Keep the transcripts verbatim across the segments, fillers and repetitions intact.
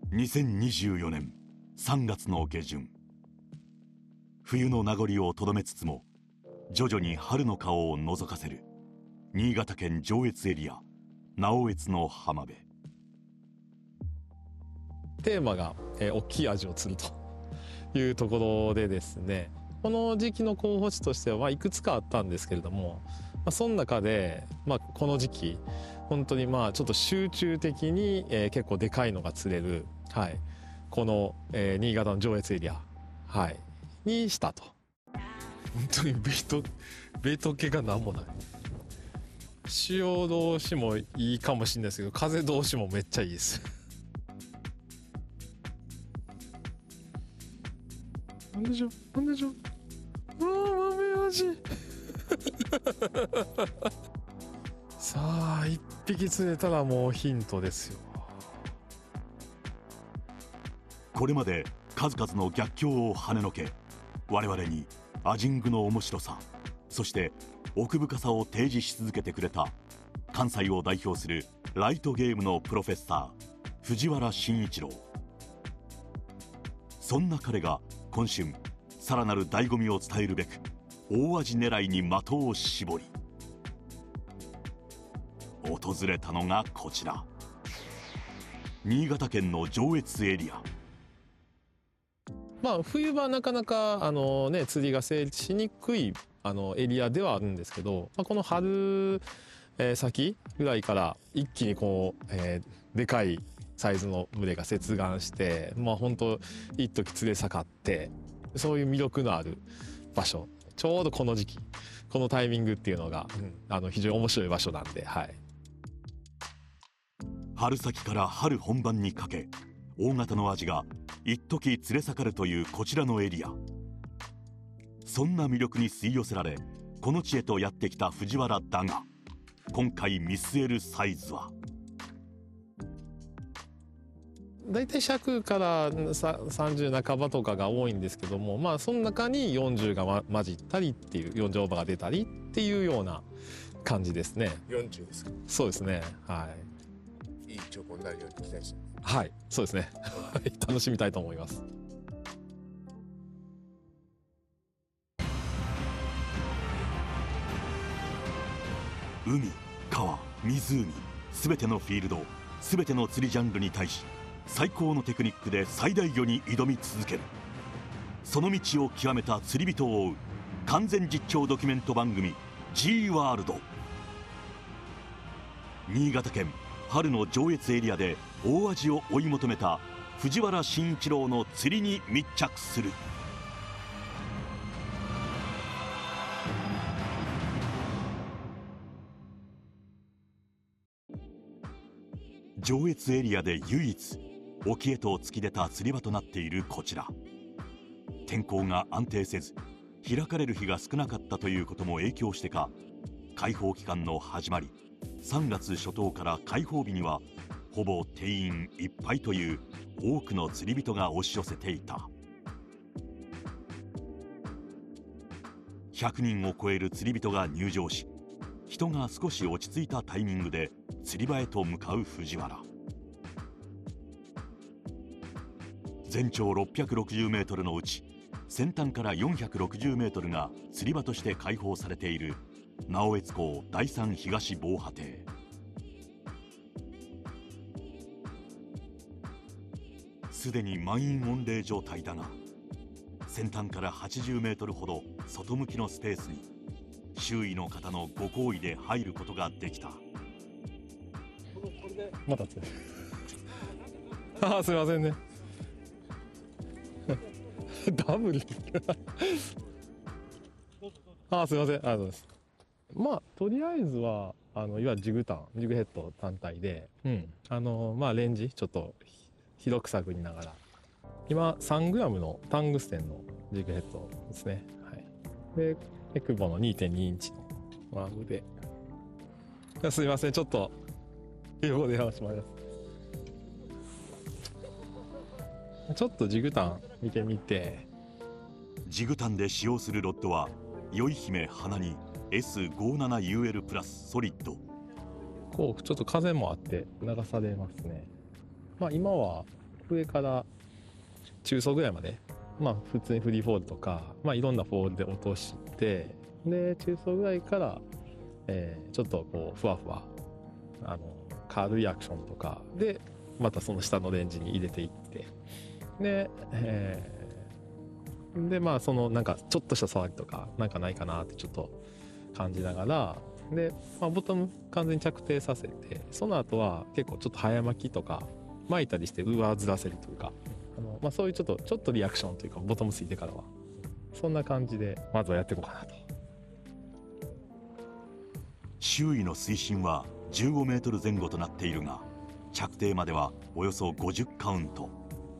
にせんにじゅうよねんさんがつの下旬、冬の名残をとどめつつも徐々に春の顔を覗かせる新潟県上越エリア直江津の浜辺。 テーマが、えー、大きいアジを釣るというところでですね、この時期の候補地としては、まあ、いくつかあったんですけれども、まあ、その中で、まあ、この時期本当にまあちょっと集中的に、えー、結構でかいのが釣れる、はい、この、えー、新潟の上越エリア、はい、にしたと。本当にベイトベイト系が何もない。潮通しもいいかもしれないですけど、風通しもめっちゃいいです。なんでしょなんでしょうわー豆味さあ一匹釣れたらもうヒントですよ。 これまで数々の逆境を跳ねのけ、我々にアジングの面白さ、そして奥深さを提示し続けてくれた関西を代表するライトゲームのプロフェッサー藤原慎一郎。そんな彼が今春さらなる醍醐味を伝えるべく大アジ狙いに的を絞り訪れたのがこちら、新潟県の上越エリア。 まあ、冬場なかなかあの、ね、釣りが成立しにくいあのエリアではあるんですけど、まあ、この春、えー、先ぐらいから一気にこう、えー、でかいサイズの群れが接岸して、まあ、本当一時釣れ盛って、そういう魅力のある場所、ちょうどこの時期このタイミングっていうのが、うん、あの非常に面白い場所なんで、はい、 春先から春本番にかけ大型のアジが一時連れ盛るというこちらのエリア。そんな魅力に吸い寄せられこの地へとやってきた藤原だが、今回見据えるサイズはだいたい尺からさんじゅう半ばとかが多いんですけども、まあその中によんじゅうが、ま、混じったりっていう、よんじゅうオーバーが出たりっていうような感じですね。 よんじゅうですか？ そうですね、はい。 いい兆候になるように期待してます。 はい、そうですね楽しみたいと思います。 海、川、湖、すべてのフィールド、すべての釣りジャンルに対し最高のテクニックで最大魚に挑み続ける。その道を極めた釣り人を追う完全実況ドキュメント番組 G ワールド。新潟県春の上越エリアで大アジを追い求めた藤原慎一郎の釣りに密着する。上越エリアで唯一沖へと突き出た釣り場となっているこちら。天候が安定せず開かれる日が少なかったということも影響してか、開放期間の始まりさんがつ初頭から開放日にはほぼ定員いっぱいという多くの釣り人が押し寄せていた。ひゃくにんを超える釣り人が入場し、人が少し落ち着いたタイミングで釣り場へと向かう藤原。全長ろっぴゃくろくじゅうメートルのうち先端からよんひゃくろくじゅうメートルが釣り場として開放されている直江津港第三東防波堤。すでに満員御礼状態だが、先端からはちじゅうメートルほど外向きのスペースに周囲の方のご厚意で入ることができた。 またつああすいませんねダブルああすいません、ありがとうございます。まあとりあえずはあのいわゆるジグタンジグヘッド単体で、うん、あのまあレンジちょっと広く探りながら、今 さんグラム のタングステンのジグヘッドですね、はい、でエクボの にてんに インチのワームで。すいません、ちょっと横で話します。ちょっとジグタン見てみて。 ジグタンで使用するロッドは酔姫花に エスごじゅうななユーエル プラスソリッド。 こうちょっと風もあって流されますね。まあ今は上から中層ぐらいまで、まあ普通にフリーフォールとか、まあいろんなフォールで落として、で中層ぐらいから、えー、ちょっとこうふわふわあの軽いアクションとかでまたその下のレンジに入れていって、で、えー、でまあそのなんかちょっとした触りとかなんかないかなってちょっと感じながら、で、まあ、ボトム完全に着底させて、その後は結構ちょっと早巻きとか巻いたりして上ずらせるというか、あの、まあ、そういうちょっとちょっとリアクションというかボトムついてからはそんな感じでまずはやっていこうかなと。 周囲の水深はじゅうごメートル前後となっているが、着底まではおよそごじゅうカウント。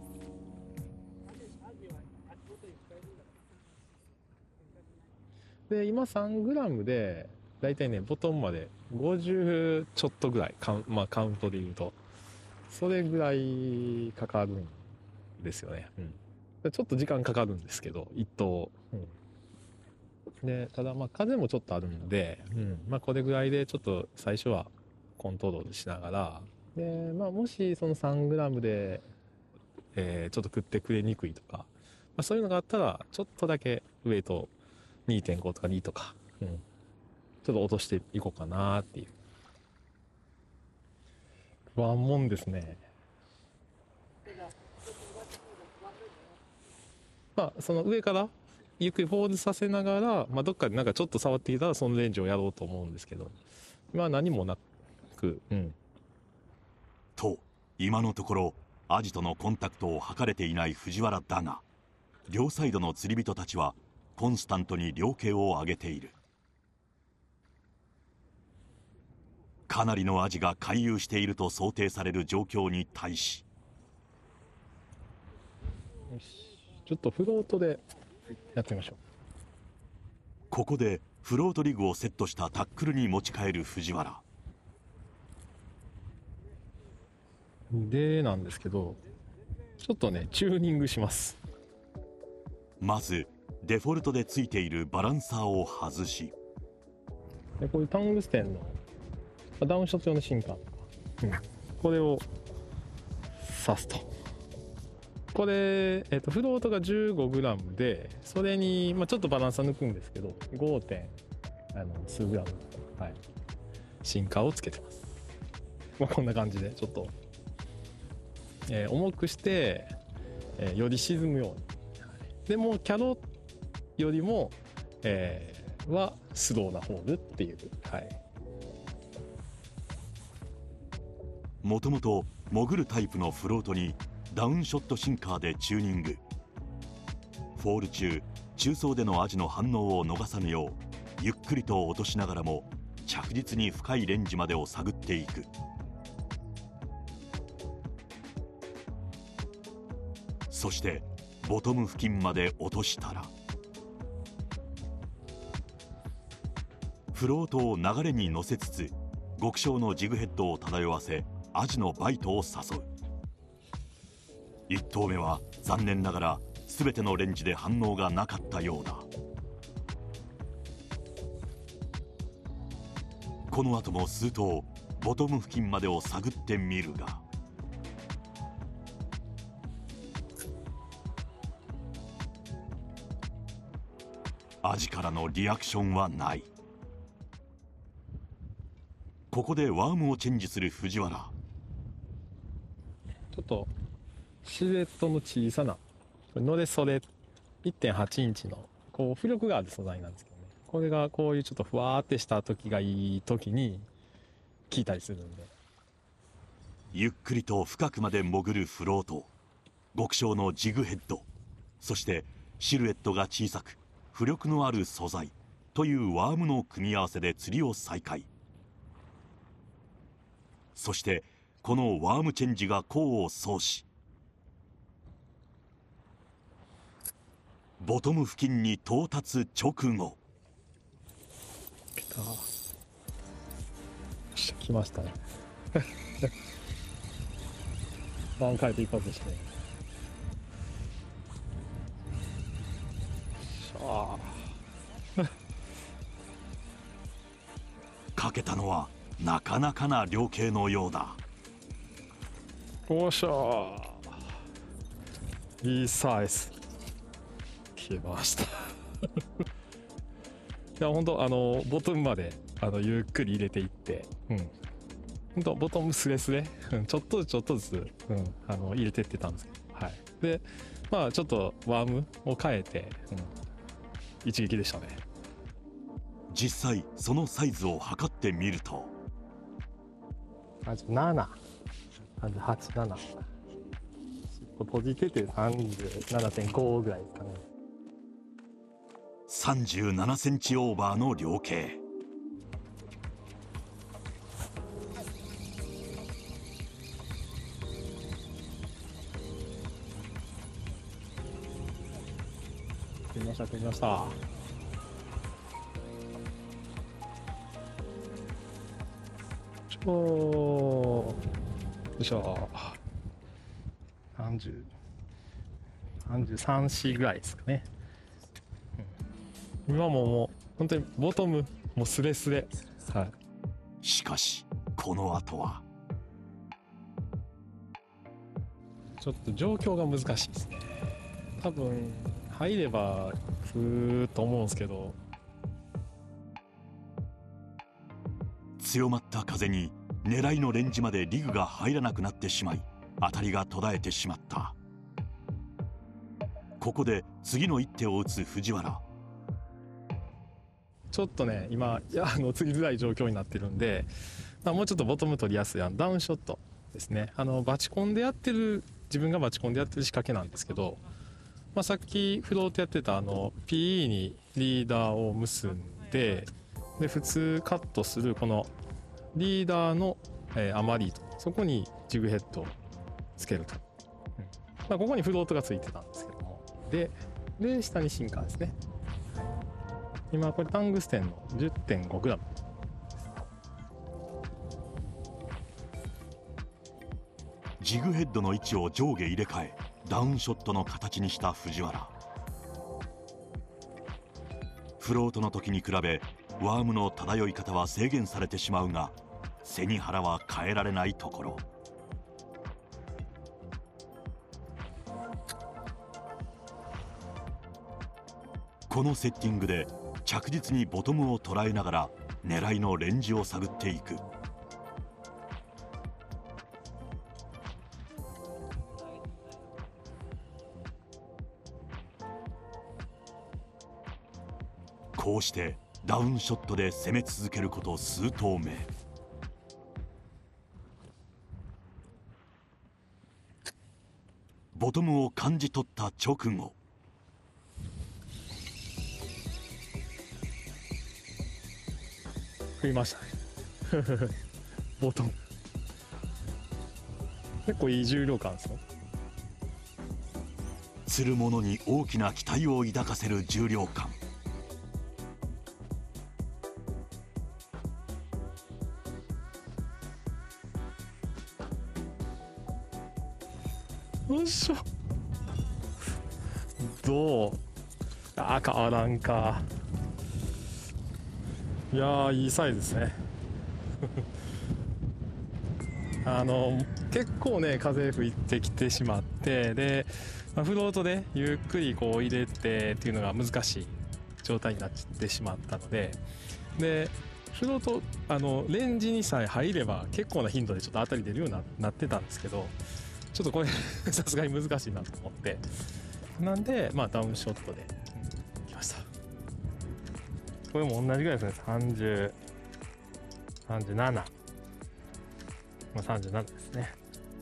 で今さんグラムでだいたいねボトムまでごじゅうちょっとぐらいカウン、まあ、カウントでいうとそれぐらいかかるんですよね、うん、ちょっと時間かかるんですけど一投、うん、でただまあ風もちょっとあるんで、うんまあ、これぐらいでちょっと最初はコントロールしながら、で、まあ、もしそのさんグラムで、えー、ちょっと食ってくれにくいとか、まあ、そういうのがあったらちょっとだけウエイトにてんご とかにとか、うん、ちょっと落としていこうかなっていう不安もんですね。まあその上からゆっくりホールさせながら、まあ、どっかでなんかちょっと触ってきたらそのレンジをやろうと思うんですけど、まあ何もなく、うん。 と今のところアジとのコンタクトを図れていない藤原だが、両サイドの釣り人たちはコンスタントに漁計を上げている。かなりのアジが回遊していると想定される状況に対し、 よし、ちょっとフロートでやってみましょう。 ここでフロートリグをセットしたタックルに持ち替える藤原でなんですけど、ちょっとねチューニングします。 まずデフォルトでついているバランサーを外し、 でこういうタングステンのダウンショット用の芯管とか、うん、これを刺すと、これ、えー、とフロートが じゅうごグラム で、それに、まあ、ちょっとバランサー抜くんですけど ご. 点あの数グラム、はい、芯管をつけてます。まあ、こんな感じでちょっと、えー、重くして、えー、より沈むように、はい、でもキャロよりも、えー、はスローなホールっていう、はい。 もともと潜るタイプのフロートにダウンショットシンカーでチューニング。フォール中、中層でのアジの反応を逃さぬようゆっくりと落としながらも着実に深いレンジまでを探っていく。そしてボトム付近まで落としたら、フロートを流れに乗せつつ極小のジグヘッドを漂わせアジのバイトを誘う。いっ投目は残念ながら全てのレンジで反応がなかったようだ。この後も数投ボトム付近までを探ってみるが、アジからのリアクションはない。ここでワームをチェンジする藤原。 ちょっとシルエットの小さなのれそれ いってんはち インチのこう浮力がある素材なんですけどね、これがこういうちょっとふわーってした時がいい時に効いたりするんで、 ゆっくりと深くまで潜るフロート、極小のジグヘッド、そしてシルエットが小さく浮力のある素材というワームの組み合わせで釣りを再開。そしてこのワームチェンジが功を奏し、ボトム付近に到達直後、 来た、よし来ましたねバーン変えて一発でしたね。しゃあかけたのはなかなかな量刑のようだ。 おっしゃー。 いいサイズ消えましたいや本当あのボトムまであのゆっくり入れていって、うん、本当ボトムスレスレ、うん、ちょっとずつちょっとずつ、うん、あの入れてってたんですけど、はい、でまあちょっとワームを変えて、うん、一撃でしたね。 実際そのサイズを測ってみるとさんじゅうなな、さんじゅうはち、なな閉じてて さんじゅうななてんご ぐらいですかね。 さんじゅうななセンチオーバーの量刑。 取りました取りました。ちょよいしょさんじゅう、さんじゅうさん、よんぐらいですかね、うん、今ももう本当にボトムもうスレスレ、はい、 しかしこの後はちょっと状況が難しいですね。多分入ればふーっと思うんですけど、 強まった風に狙いのレンジまでリグが入らなくなってしまい、当たりが途絶えてしまった。ここで次の一手を打つ藤原。 ちょっとね今いやあの釣りづらい状況になってるんで、まあ、もうちょっとボトム取りやすいあのダウンショットですね。あのバチコンでやってる自分がバチコンでやってる仕掛けなんですけど、まあ、さっきフロートやってたあの ピーイー にリーダーを結んで、で普通カットするこのリーダーの、えー、アマリーとそこにジグヘッドをつけると、うんまあ、ここにフロートがついてたんですけども、でで下にシンカーですね。今これタングステンの じゅってんごグラム。 ジグヘッドの位置を上下入れ替えダウンショットの形にした藤原。フロートの時に比べワームの漂い方は制限されてしまうが、背に腹は変えられないところ。このセッティングで着実にボトムを捉えながら狙いのレンジを探っていく。こうしてダウンショットで攻め続けること数投目。ボトムを感じ取った直後、 食いましたねボトム結構いい重量感ですよ。 釣るものに大きな期待を抱かせる重量感。 よいしょ。どうあ変わらんか。いやーいいサイズですねあの結構ね風吹いてきてしまって、で、まあ、フロートでゆっくりこう入れてっていうのが難しい状態になってしまったので、でフロートあのレンジにさえ入れば結構な頻度でちょっと当たり出るように な, なってたんですけど、ちょっとこれさすがに難しいなと思って、なんでまあダウンショットで、うん、きました。これも同じぐらいですね。さんじゅう、さんじゅうなな、まあ、さんじゅうななですね。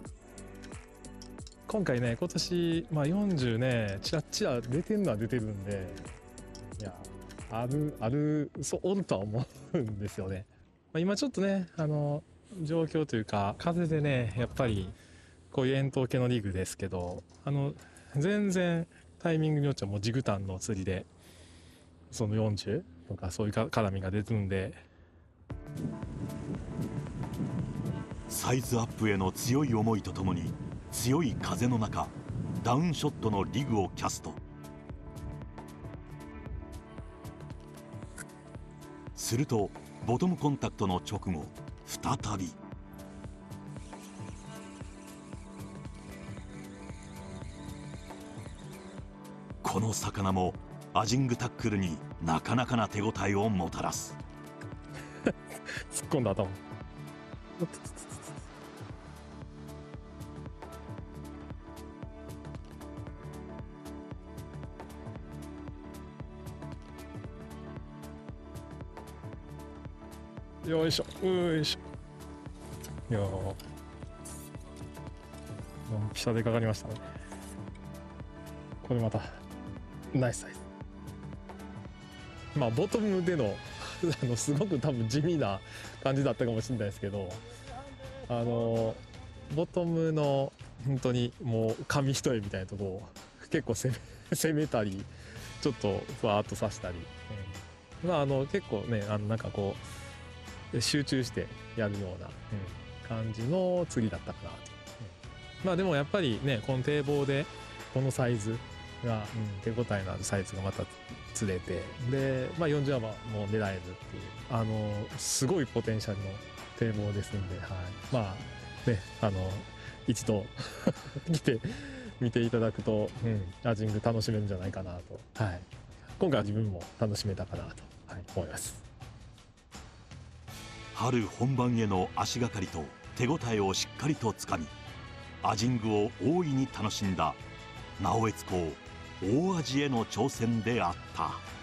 今回ね今年、まあ、よんじゅうねちらちら出てるのは出てるんで、いやあるあるそうおるとは思うんですよね。まあ、今ちょっとねあの状況というか風でねやっぱりこういう円筒系のリグですけど、あの全然タイミングによってはもうジグタンの釣りでそのよんじゅうとかそういう絡みが出てるんで、 サイズアップへの強い思いとともに強い風の中ダウンショットのリグをキャスト。するとボトムコンタクトの直後再びこの魚もアジングタックルになかなかな手応えをもたらす。 突っ込んだ頭。よいしょ、よいしょ。いやー、ドンピシャでかかりましたね。これまたナイスサイズ。まあボトムでのあのすごく多分地味な感じだったかもしれないですけど、あのボトムの本当にもう紙一重みたいなとこを結構攻め攻めたり、ちょっとふわーっと刺したり、うん、まああの結構ね、あのなんかこう集中してやるような、うん、感じの釣りだったかなと、うん、まあでもやっぱりね、この堤防でこのサイズが、うん、手応えのあるサイズがまた釣れて、で、まあ、よんじゅうアマも狙えるっていう、あのすごいポテンシャルの堤防ですんで、はい、まあね、あの一度来て見ていただくと、うん、アジング楽しめるんじゃないかなと、はい、今回は自分も楽しめたかなと、はい、思います。 春本番への足がかりと手応えをしっかりとつかみ、アジングを大いに楽しんだ直江津港大アジへの挑戦であった。